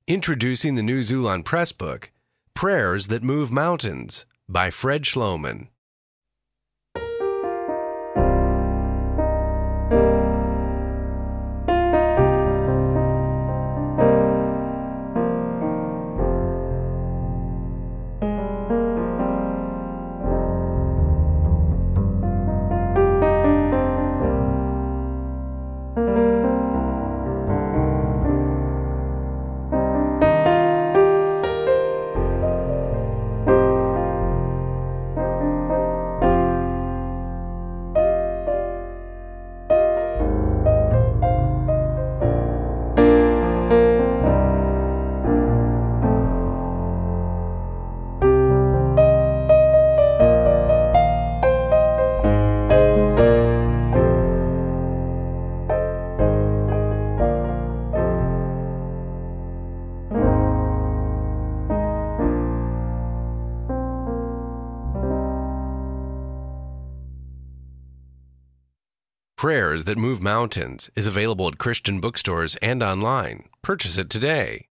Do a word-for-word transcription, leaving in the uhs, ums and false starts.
Introducing the new Xulon Press book, Prayers That Move Mountains by Fred Schloeman. Prayers That Move Mountains is available at Christian bookstores and online. Purchase it today.